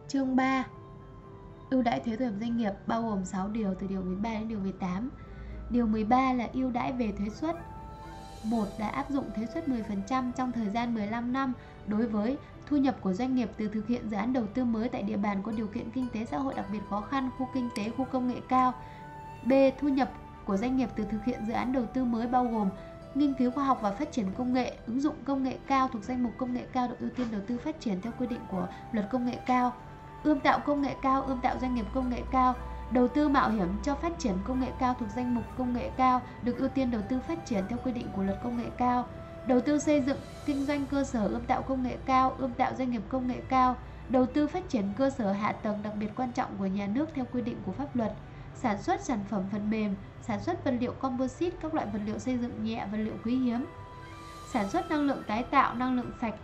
Chương 3. Ưu đãi thuế thu nhập doanh nghiệp bao gồm 6 điều từ điều 13 đến điều 18. Điều 13 là ưu đãi về thuế suất. 1 là áp dụng thuế suất 10% trong thời gian 15 năm đối với thu nhập của doanh nghiệp từ thực hiện dự án đầu tư mới tại địa bàn có điều kiện kinh tế xã hội đặc biệt khó khăn, khu kinh tế, khu công nghệ cao. B. Thu nhập của doanh nghiệp từ thực hiện dự án đầu tư mới bao gồm nghiên cứu khoa học và phát triển công nghệ, ứng dụng công nghệ cao thuộc danh mục công nghệ cao được ưu tiên đầu tư phát triển theo quy định của Luật Công nghệ cao. Ươm tạo công nghệ cao, ươm tạo doanh nghiệp công nghệ cao, đầu tư mạo hiểm cho phát triển công nghệ cao thuộc danh mục công nghệ cao được ưu tiên đầu tư phát triển theo quy định của Luật Công nghệ cao. Đầu tư xây dựng, kinh doanh cơ sở ươm tạo công nghệ cao, ươm tạo doanh nghiệp công nghệ cao, đầu tư phát triển cơ sở hạ tầng đặc biệt quan trọng của nhà nước theo quy định của pháp luật. Sản xuất sản phẩm phần mềm, sản xuất vật liệu composite, các loại vật liệu xây dựng nhẹ, vật liệu quý hiếm. Sản xuất năng lượng tái tạo, năng lượng sạch,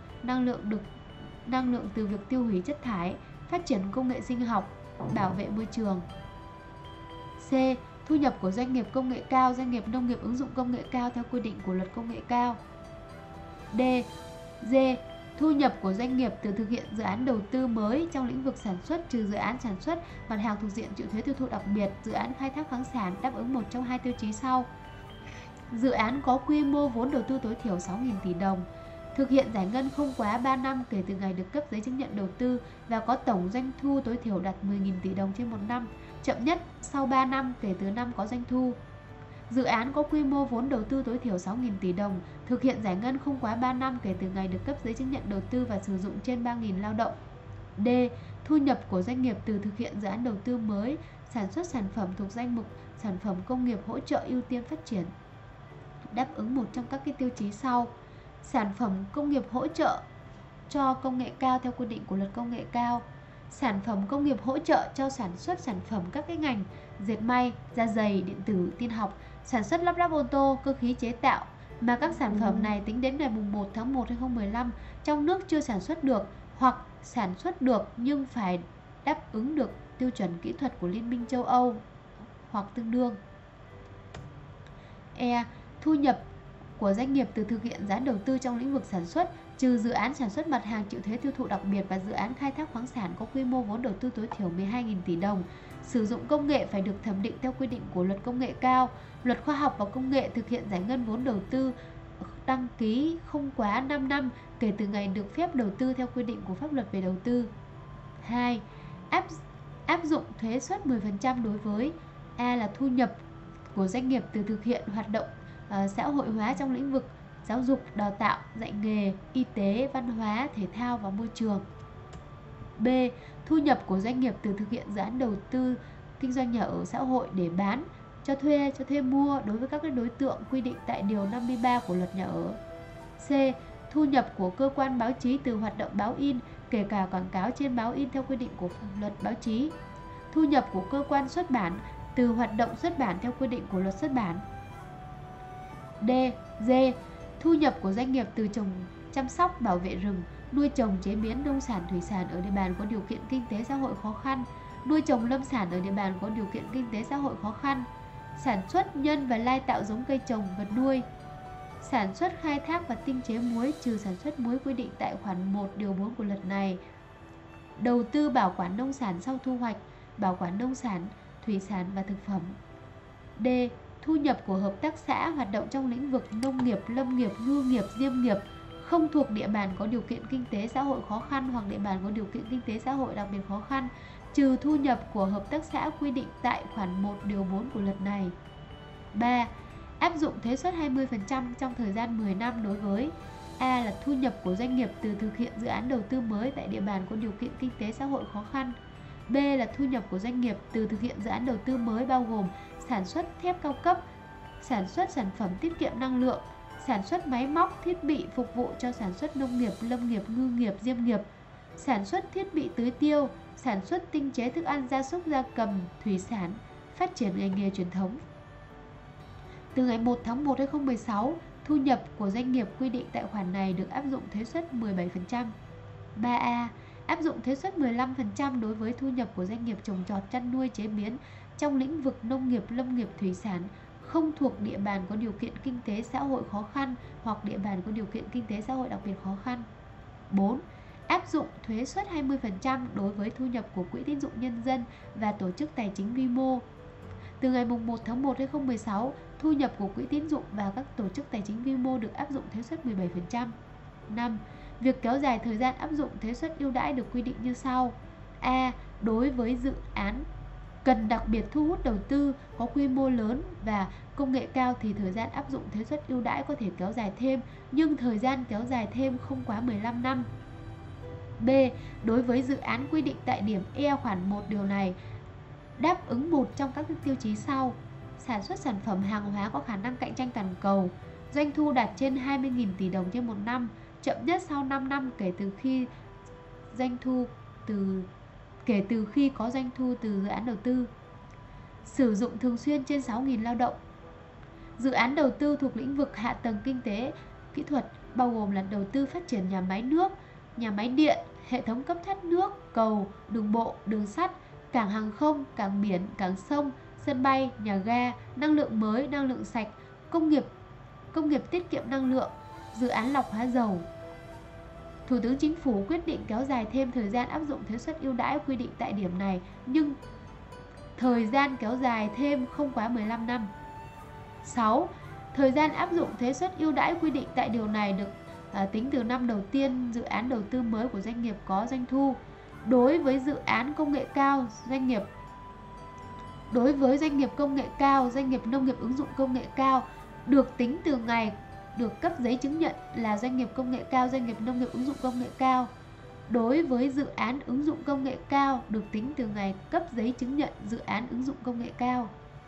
năng lượng từ việc tiêu hủy chất thải, phát triển công nghệ sinh học, bảo vệ môi trường. C. Thu nhập của doanh nghiệp công nghệ cao, doanh nghiệp nông nghiệp ứng dụng công nghệ cao theo quy định của Luật Công nghệ cao. D. D. Thu nhập của doanh nghiệp từ thực hiện dự án đầu tư mới trong lĩnh vực sản xuất trừ dự án sản xuất mặt hàng thuộc diện chịu thuế tiêu thụ đặc biệt, dự án khai thác khoáng sản đáp ứng một trong hai tiêu chí sau. Dự án có quy mô vốn đầu tư tối thiểu 6.000 tỷ đồng, thực hiện giải ngân không quá 3 năm kể từ ngày được cấp giấy chứng nhận đầu tư và có tổng doanh thu tối thiểu đạt 10.000 tỷ đồng trên một năm, chậm nhất sau 3 năm kể từ năm có doanh thu. Dự án có quy mô vốn đầu tư tối thiểu 6.000 tỷ đồng, thực hiện giải ngân không quá 3 năm kể từ ngày được cấp giấy chứng nhận đầu tư và sử dụng trên 3.000 lao động. D. Thu nhập của doanh nghiệp từ thực hiện dự án đầu tư mới, sản xuất sản phẩm thuộc danh mục sản phẩm công nghiệp hỗ trợ ưu tiên phát triển, đáp ứng một trong các tiêu chí sau. Sản phẩm công nghiệp hỗ trợ cho công nghệ cao theo quy định của Luật Công nghệ cao. Sản phẩm công nghiệp hỗ trợ cho sản xuất sản phẩm các ngành dệt may, da giày, điện tử, tin học, sản xuất lắp ráp ô tô, cơ khí chế tạo mà các sản phẩm này tính đến ngày 1 tháng 1 2015 trong nước chưa sản xuất được hoặc sản xuất được nhưng phải đáp ứng được tiêu chuẩn kỹ thuật của Liên minh châu Âu hoặc tương đương. E. Thu nhập của doanh nghiệp từ thực hiện dự án đầu tư trong lĩnh vực sản xuất trừ dự án sản xuất mặt hàng chịu thuế tiêu thụ đặc biệt và dự án khai thác khoáng sản có quy mô vốn đầu tư tối thiểu 12.000 tỷ đồng, sử dụng công nghệ phải được thẩm định theo quy định của Luật Công nghệ cao, Luật Khoa học và Công nghệ, thực hiện giải ngân vốn đầu tư đăng ký không quá 5 năm kể từ ngày được phép đầu tư theo quy định của pháp luật về đầu tư. 2. Áp dụng thuế suất 10% đối với A là thu nhập của doanh nghiệp từ thực hiện hoạt động xã hội hóa trong lĩnh vực giáo dục, đào tạo, dạy nghề, y tế, văn hóa, thể thao và môi trường. B. Thu nhập của doanh nghiệp từ thực hiện dự án đầu tư kinh doanh nhà ở xã hội để bán, cho thuê mua đối với các đối tượng quy định tại điều 53 của Luật Nhà ở. C. Thu nhập của cơ quan báo chí từ hoạt động báo in, kể cả quảng cáo trên báo in theo quy định của Luật Báo chí. Thu nhập của cơ quan xuất bản từ hoạt động xuất bản theo quy định của Luật Xuất bản. D. D. Thu nhập của doanh nghiệp từ trồng, chăm sóc, bảo vệ rừng, nuôi trồng, chế biến nông sản, thủy sản ở địa bàn có điều kiện kinh tế xã hội khó khăn, nuôi trồng lâm sản ở địa bàn có điều kiện kinh tế xã hội khó khăn, sản xuất, nhân và lai tạo giống cây trồng, vật nuôi, sản xuất, khai thác và tinh chế muối trừ sản xuất muối quy định tại khoản 1 điều 4 của luật này, đầu tư bảo quản nông sản sau thu hoạch, bảo quản nông sản, thủy sản và thực phẩm. D. Thu nhập của hợp tác xã hoạt động trong lĩnh vực nông nghiệp, lâm nghiệp, ngư nghiệp, diêm nghiệp không thuộc địa bàn có điều kiện kinh tế xã hội khó khăn hoặc địa bàn có điều kiện kinh tế xã hội đặc biệt khó khăn, trừ thu nhập của hợp tác xã quy định tại khoản 1 điều 4 của luật này. 3. Áp dụng thuế suất 20% trong thời gian 10 năm đối với A là thu nhập của doanh nghiệp từ thực hiện dự án đầu tư mới tại địa bàn có điều kiện kinh tế xã hội khó khăn. B là thu nhập của doanh nghiệp từ thực hiện dự án đầu tư mới bao gồm sản xuất thép cao cấp, sản xuất sản phẩm tiết kiệm năng lượng, sản xuất máy móc, thiết bị phục vụ cho sản xuất nông nghiệp, lâm nghiệp, ngư nghiệp, diêm nghiệp, sản xuất thiết bị tưới tiêu, sản xuất tinh chế thức ăn gia súc gia cầm, thủy sản, phát triển ngành nghề truyền thống. Từ ngày 1 tháng 1 2016, thu nhập của doanh nghiệp quy định tại khoản này được áp dụng thuế suất 17%. 3A. Áp dụng thuế suất 15% đối với thu nhập của doanh nghiệp trồng trọt, chăn nuôi, chế biến trong lĩnh vực nông nghiệp, lâm nghiệp, thủy sản không thuộc địa bàn có điều kiện kinh tế xã hội khó khăn hoặc địa bàn có điều kiện kinh tế xã hội đặc biệt khó khăn. 4. áp dụng thuế suất 20% đối với thu nhập của quỹ tín dụng nhân dân và tổ chức tài chính vi mô. Từ ngày 1 tháng 1 2016, thu nhập của quỹ tín dụng và các tổ chức tài chính vi mô được áp dụng thuế suất 17%. 5. Việc kéo dài thời gian áp dụng thuế suất ưu đãi được quy định như sau. A. Đối với dự án cần đặc biệt thu hút đầu tư có quy mô lớn và công nghệ cao thì thời gian áp dụng thuế suất ưu đãi có thể kéo dài thêm, nhưng thời gian kéo dài thêm không quá 15 năm. B. Đối với dự án quy định tại điểm E khoản 1 điều này đáp ứng một trong các tiêu chí sau: sản xuất sản phẩm hàng hóa có khả năng cạnh tranh toàn cầu, doanh thu đạt trên 20.000 tỷ đồng trên một năm, chậm nhất sau 5 năm kể từ khi có doanh thu từ dự án đầu tư. Sử dụng thường xuyên trên 6.000 lao động. Dự án đầu tư thuộc lĩnh vực hạ tầng kinh tế, kỹ thuật bao gồm là đầu tư phát triển nhà máy nước, nhà máy điện, hệ thống cấp thoát nước, cầu, đường bộ, đường sắt, cảng hàng không, cảng biển, cảng sông, sân bay, nhà ga, năng lượng mới, năng lượng sạch, công nghiệp tiết kiệm năng lượng, dự án lọc hóa dầu. Thủ tướng Chính phủ quyết định kéo dài thêm thời gian áp dụng thuế suất ưu đãi quy định tại điểm này, nhưng thời gian kéo dài thêm không quá 15 năm. 6. Thời gian áp dụng thuế suất ưu đãi quy định tại điều này được tính từ năm đầu tiên dự án đầu tư mới của doanh nghiệp có doanh thu. Đối với dự án công nghệ cao, doanh nghiệp công nghệ cao, doanh nghiệp nông nghiệp ứng dụng công nghệ cao được tính từ ngày được cấp giấy chứng nhận là doanh nghiệp công nghệ cao, doanh nghiệp nông nghiệp ứng dụng công nghệ cao. Đối với dự án ứng dụng công nghệ cao được tính từ ngày cấp giấy chứng nhận dự án ứng dụng công nghệ cao.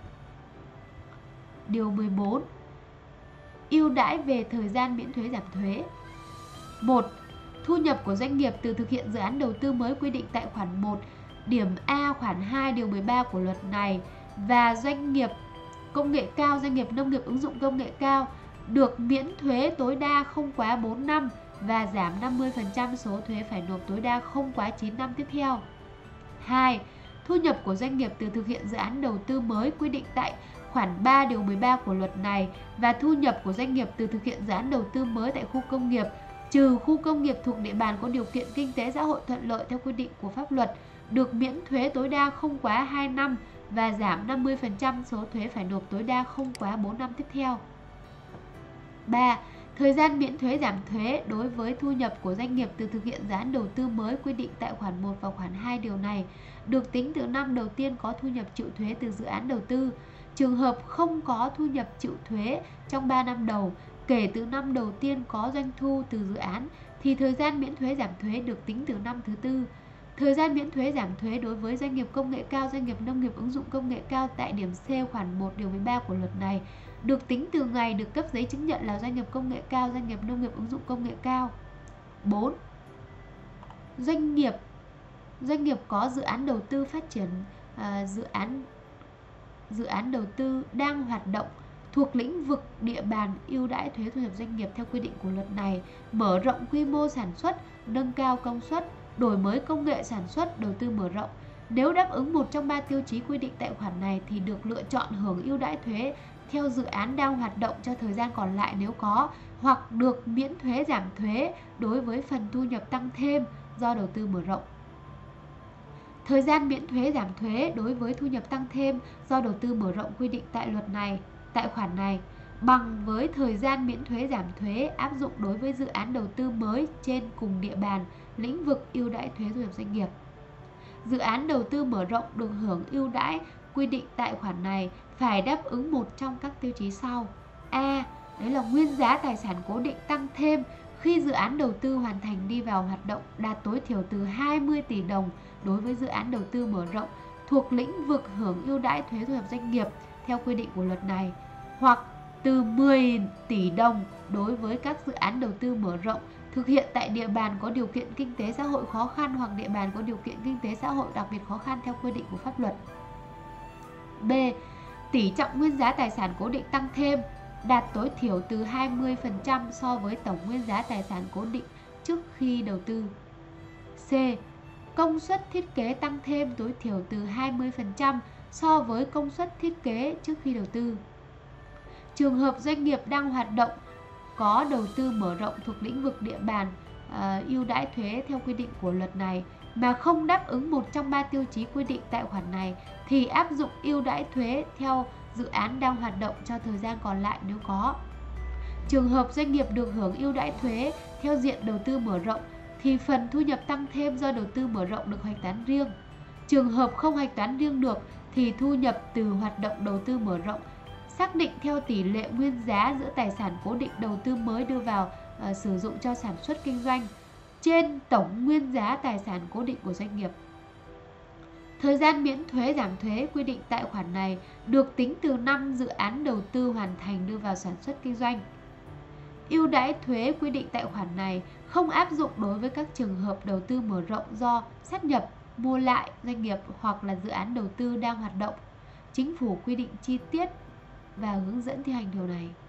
Điều 14. Ưu đãi về thời gian miễn thuế giảm thuế. 1. Thu nhập của doanh nghiệp từ thực hiện dự án đầu tư mới quy định tại khoản 1, điểm A khoản 2 điều 13 của luật này và doanh nghiệp công nghệ cao, doanh nghiệp nông nghiệp ứng dụng công nghệ cao được miễn thuế tối đa không quá 4 năm và giảm 50% số thuế phải nộp tối đa không quá 9 năm tiếp theo. 2. Thu nhập của doanh nghiệp từ thực hiện dự án đầu tư mới quy định tại khoản 3 điều 13 của luật này và thu nhập của doanh nghiệp từ thực hiện dự án đầu tư mới tại khu công nghiệp, trừ khu công nghiệp thuộc địa bàn có điều kiện kinh tế xã hội thuận lợi theo quy định của pháp luật, được miễn thuế tối đa không quá 2 năm và giảm 50% số thuế phải nộp tối đa không quá 4 năm tiếp theo. 3. Thời gian miễn thuế giảm thuế đối với thu nhập của doanh nghiệp từ thực hiện dự án đầu tư mới quy định tại khoản 1 và khoản 2 điều này được tính từ năm đầu tiên có thu nhập chịu thuế từ dự án đầu tư. Trường hợp không có thu nhập chịu thuế trong 3 năm đầu kể từ năm đầu tiên có doanh thu từ dự án thì thời gian miễn thuế giảm thuế được tính từ năm thứ tư. Thời gian miễn thuế giảm thuế đối với doanh nghiệp công nghệ cao, doanh nghiệp nông nghiệp ứng dụng công nghệ cao tại điểm C khoản 1 điều 13 của luật này được tính từ ngày được cấp giấy chứng nhận là doanh nghiệp công nghệ cao, doanh nghiệp nông nghiệp ứng dụng công nghệ cao. 4. Doanh nghiệp có dự án đầu tư phát triển dự án đầu tư đang hoạt động thuộc lĩnh vực địa bàn ưu đãi thuế thu nhập doanh nghiệp theo quy định của luật này, mở rộng quy mô sản xuất, nâng cao công suất, đổi mới công nghệ sản xuất, đầu tư mở rộng. Nếu đáp ứng một trong 3 tiêu chí quy định tại khoản này thì được lựa chọn hưởng ưu đãi thuế theo dự án đang hoạt động cho thời gian còn lại nếu có, hoặc được miễn thuế giảm thuế đối với phần thu nhập tăng thêm do đầu tư mở rộng. Thời gian miễn thuế giảm thuế đối với thu nhập tăng thêm do đầu tư mở rộng quy định tại luật này, tại khoản này bằng với thời gian miễn thuế giảm thuế áp dụng đối với dự án đầu tư mới trên cùng địa bàn lĩnh vực ưu đãi thuế thu nhập doanh nghiệp. Dự án đầu tư mở rộng được hưởng ưu đãi quy định tại khoản này phải đáp ứng một trong các tiêu chí sau. A. Đấy là nguyên giá tài sản cố định tăng thêm khi dự án đầu tư hoàn thành đi vào hoạt động đạt tối thiểu từ 20 tỷ đồng đối với dự án đầu tư mở rộng thuộc lĩnh vực hưởng ưu đãi thuế thu nhập doanh nghiệp theo quy định của luật này, hoặc từ 10 tỷ đồng đối với các dự án đầu tư mở rộng thực hiện tại địa bàn có điều kiện kinh tế xã hội khó khăn hoặc địa bàn có điều kiện kinh tế xã hội đặc biệt khó khăn theo quy định của pháp luật. B. Tỷ trọng nguyên giá tài sản cố định tăng thêm đạt tối thiểu từ 20% so với tổng nguyên giá tài sản cố định trước khi đầu tư. C. Công suất thiết kế tăng thêm tối thiểu từ 20% so với công suất thiết kế trước khi đầu tư. Trường hợp doanh nghiệp đang hoạt động có đầu tư mở rộng thuộc lĩnh vực địa bàn ưu đãi thuế theo quy định của luật này mà không đáp ứng một trong 3 tiêu chí quy định tại khoản này thì áp dụng ưu đãi thuế theo dự án đang hoạt động cho thời gian còn lại nếu có. Trường hợp doanh nghiệp được hưởng ưu đãi thuế theo diện đầu tư mở rộng thì phần thu nhập tăng thêm do đầu tư mở rộng được hạch toán riêng. Trường hợp không hạch toán riêng được thì thu nhập từ hoạt động đầu tư mở rộng xác định theo tỷ lệ nguyên giá giữa tài sản cố định đầu tư mới đưa vào sử dụng cho sản xuất kinh doanh trên tổng nguyên giá tài sản cố định của doanh nghiệp. Thời gian miễn thuế giảm thuế quy định tại khoản này được tính từ năm dự án đầu tư hoàn thành đưa vào sản xuất kinh doanh. Ưu đãi thuế quy định tại khoản này không áp dụng đối với các trường hợp đầu tư mở rộng do sát nhập, mua lại doanh nghiệp hoặc là dự án đầu tư đang hoạt động. Chính phủ quy định chi tiết và hướng dẫn thi hành điều này.